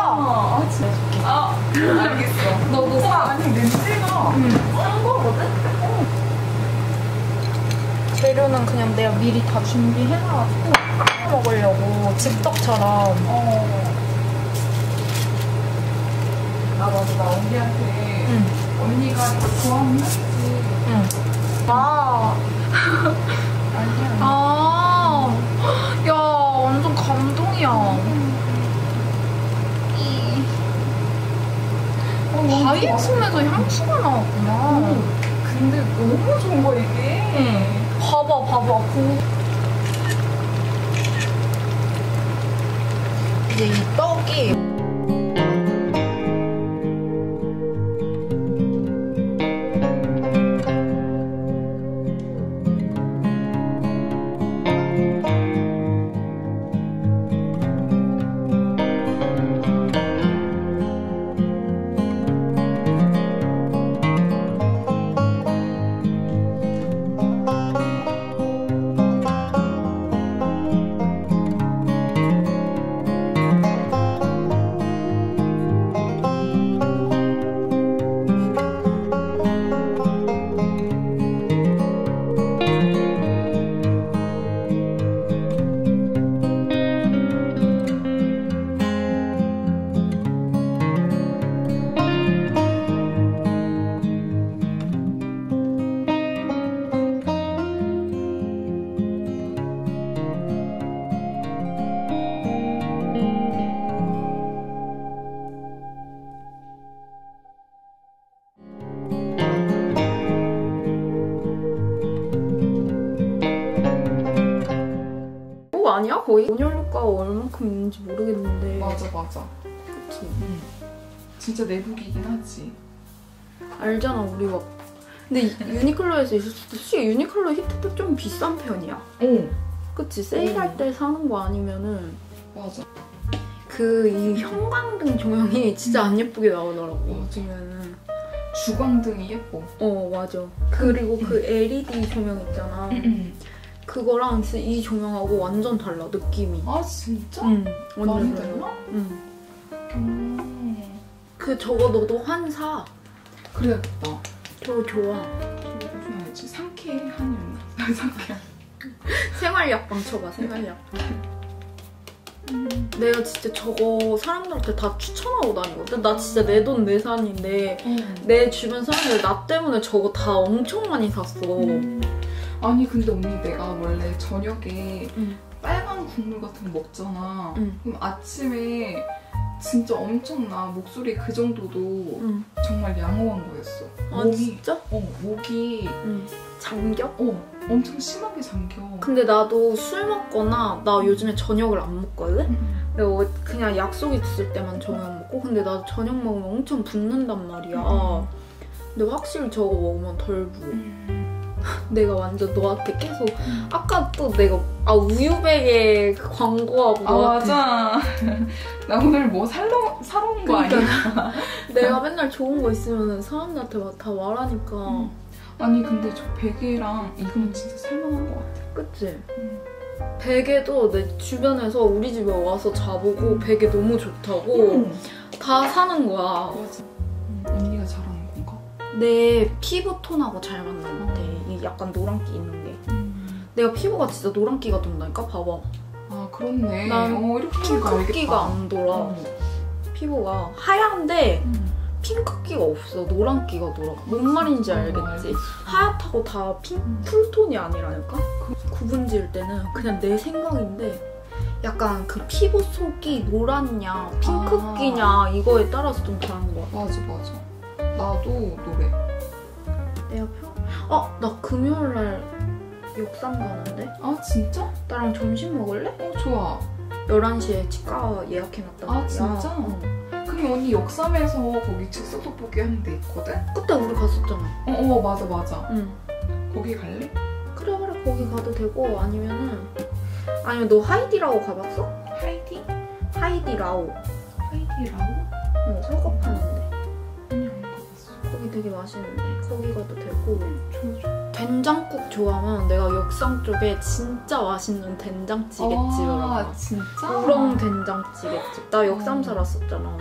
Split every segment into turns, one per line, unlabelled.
아 진짜 좋게. 아 알겠어. 너도 사. 아니 냄새가 싼 거거든?
재료는 그냥 내가 미리 다 준비해놔가지고 먹으려고 즉석처럼.
아 맞아 나 언니한테 언니가 이거 좋아하면 하지.
아.
아니야.
아. 야 완전 감동이야. 바이엑스에서 향수가 나왔구나.
근데 너무 좋은 거야 이게.
봐봐. 이제 이 떡이 아니야? 거의? 온열가가 얼만큼 있는지 모르겠는데.
맞아.
그치?
진짜 내복이긴 하지.
알잖아 우리 막. 근데 유니클로에서 있을 수도 솔직히 유니클로 히트텍 좀 비싼 편이야. 그치? 세일할 때 사는 거 아니면은.
맞아.
이 형광등 조명이 진짜 안 예쁘게 나오더라고. 요즘에는.
주광등이 예뻐.
맞아. 그리고 그 LED 조명 있잖아. 그거랑 이 조명하고 완전 달라, 느낌이.
아, 진짜?
완전
많이 달라?
저거 너도 한 사.
그래야겠다.
저거 좋아.
무슨 말이지? 상쾌한이었나? 상쾌한.
생활약방 쳐봐, 생활약방. 내가 진짜 저거 사람들한테 다 추천하고 다니거든? 나 진짜 내 돈 내산인데 내 주변 사람들 나 때문에 저거 다 엄청 많이 샀어.
아니 근데 언니 내가 원래 저녁에 빨간 국물 같은 거 먹잖아. 그럼 아침에 진짜 엄청나. 목소리 그 정도도 정말 양호한 거였어.
아
목이,
진짜?
목이
잠겨?
엄청 심하게 잠겨.
근데 나도 술 먹거나 나 요즘에 저녁을 안 먹거든? 내가 그냥 약속 있을 때만 저녁 먹고 근데 나 저녁 먹으면 엄청 붓는단 말이야. 근데 확실히 저거 먹으면 덜 부어. 내가 완전 너한테 계속 아까 또 내가 우유베개 광고하고 너한테
맞아. 나 오늘 뭐 사러 온 거 아니야?
내가 맨날 좋은 거 있으면 사람들한테 다 말하니까.
아니 근데 저 베개랑 이건 진짜 살만한 것 같아.
그치? 베개도 내 주변에서 우리 집에 와서 자보고 베개 너무 좋다고 다 사는 거야.
맞아. 언니가 잘하는 건가?
내 피부 톤하고 잘 맞는 것 같아. 이 약간 노란기 있는 게. 내가 피부가 진짜 노란기가 돈다니까? 봐봐.
아 그렇네.
난
이렇게
핑크기가 안 돌아. 피부가 하얀데 핑크기가 없어. 노란기가 돌아. 뭔 말인지 알겠지? 하얗다고 다 쿨톤이 아니라니까? 구분 지을 때는 그냥 내 생각인데 약간 그 피부 속이 노랗냐 핑크기냐 이거에 따라서 좀 다른 것 같아.
맞아. 나도 노래.
내가 나 금요일날 역삼 가는데?
아 진짜?
나랑 점심 먹을래?
좋아.
11시에 치과 예약해놨단 말이야.
아 진짜? 그럼 언니 역삼에서 거기 즉석 떡볶이 하는 데 있거든?
그때 우리 갔었잖아.
맞아.
응.
거기 갈래?
그래 거기 가도 되고 아니면 너 하이디라오 가봤어? 하이디라오. 설거 파는데.
아니 안 가봤어.
거기 되게 맛있는데 거기 가도 되고.
좋아.
된장국 좋아하면 내가 역삼 쪽에 진짜 맛있는 된장찌개집을 알아.
진짜?
우렁 된장찌개집. 나 역삼 살았었잖아.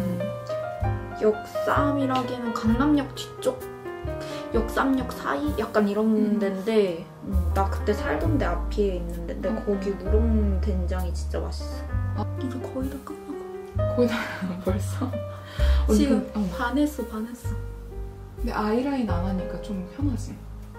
역삼이라기에는 강남역 뒤쪽? 역삼역 사이? 약간 이런 데인데 나 그때 살던 데 앞에 있는 데인데 거기 우렁 된장이 진짜 맛있어. 이제 거의 다 끝나고.
거의 다 벌써?
지금 반했어.
근데 아이라인 안 하니까 좀 편하지?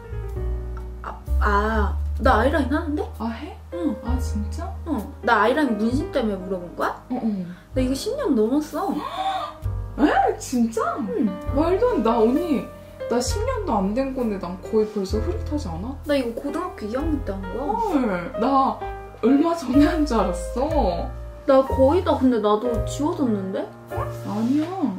나 아이라인 하는데?
아, 해?
응.
아, 진짜?
나 아이라인 문신 때문에 물어본 거야? 나 이거 10년 넘었어.
에? 진짜?
응.
말도 안 돼. 나 언니, 나 10년도 안 된 건데 난 거의 벌써 흐릿하지 않아?
나 이거 고등학교 2학년 때 한 거야.
헐, 나 얼마 전에 한 줄 알았어.
나 거의 다 근데 나도 지워졌는데?
아니야.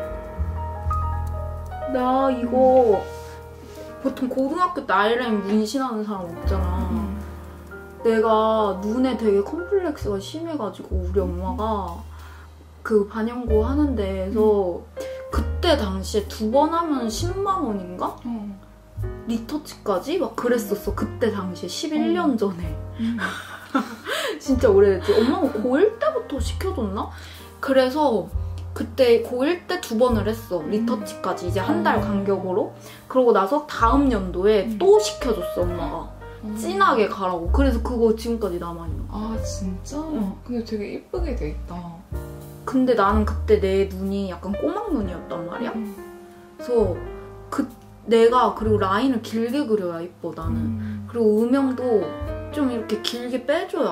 나 이거 보통 고등학교 때 아이라인 문신하는 사람 없잖아. 내가 눈에 되게 컴플렉스가 심해가지고 우리 엄마가 그 반영고 하는 데에서 그때 당시에 2번 하면 10만 원인가? 리터치까지? 막 그랬었어. 그때 당시에 11년 전에. 진짜 오래됐지. 엄마가 고1 때부터 시켜줬나? 그래서 그때 고1 때 2번을 했어. 리터치까지 이제 한 달 간격으로. 그러고 나서 다음 연도에 또 시켜줬어 엄마가. 진하게 가라고. 그래서 그거 지금까지 남아있는 거야.
아 진짜? 근데 되게 예쁘게 돼 있다.
근데 나는 그때 내 눈이 약간 꼬막 눈이었단 말이야. 그래서 내가 그리고 라인을 길게 그려야 예뻐 나는. 그리고 음영도 좀 이렇게 길게 빼줘야.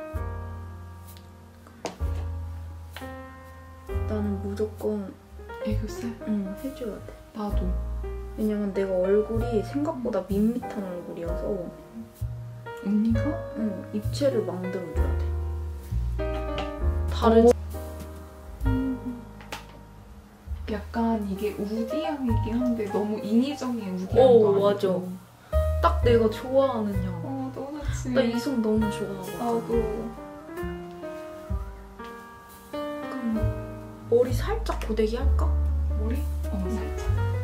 나는 무조건
애교살?
응, 해줘야 돼.
나도.
왜냐면 내가 얼굴이 생각보다 밋밋한 얼굴이어서.
언니가?
응, 입체를 만들어줘야 돼. 다른
약간 이게 우디향이긴 한데 너무 인위적인 우디향도 아니고.
맞아. 딱 내가 좋아하는 향.
너무 좋지.
나 이 손 너무 좋아하거든.
나도.
그럼 머리 살짝 고데기 할까?
머리? 살짝.